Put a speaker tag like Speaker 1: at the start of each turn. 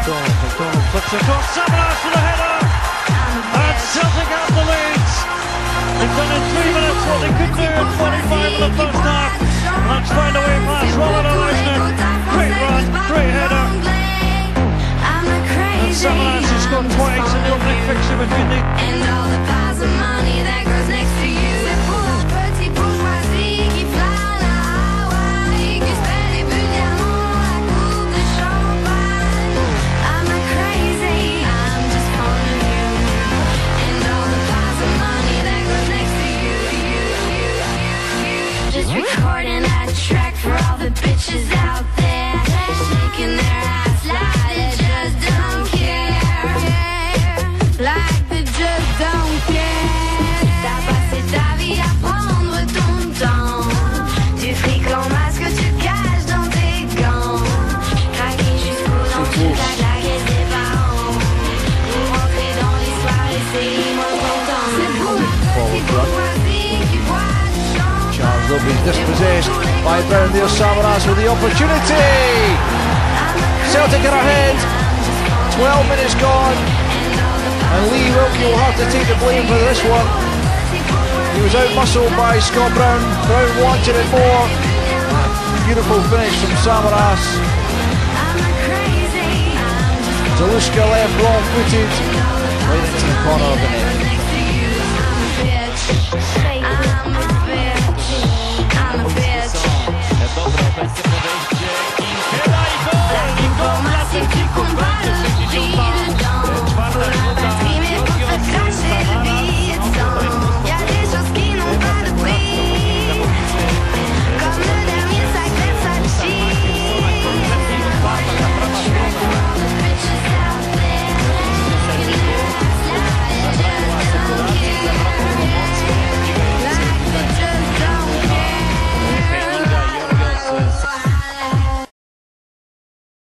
Speaker 1: McDonald flips across, Samaras for the header, and Celtic have the leads. They've done in 3 minutes what they could do in 45 in the first half. Let's find a way past Roland Oleksnik. Great run, great header. And Samaras has scored twice in the opening fixture between the...
Speaker 2: And all the piles of money that grows next to you. Petit bourgeoisie qui plane à Hawaï, qui se fait des bulles diamants à coupe de champagne. I'm not crazy, I'm just calling you. And all the piles of money that grows next to you. Just recording that track for all the bitches out there, shaking their ass like they just don't care. Like they just don't care. T'as passé ta vie à prendre ton temps. Du fric en masque tu caches dans tes gants. Craquer jusqu'aux dents, tu t'as claqué tes parents. Pour rentrer dans l'histoire et c'est moins content. C'est pour la petite bourgeoisie qui boit du champagne.
Speaker 3: Charles Lovely's dispossessed by Bernard Samaras with the opportunity. Celtic are ahead. 12 minutes gone. And Lee Wilkie will have to take the blame for this one. He was out-muscled by Scott Brown. Brown wanted it more. Beautiful finish from Samaras. Zaluska left wrong-footed, right into the corner of the net.
Speaker 2: I'm a bitch. I'm a bitch.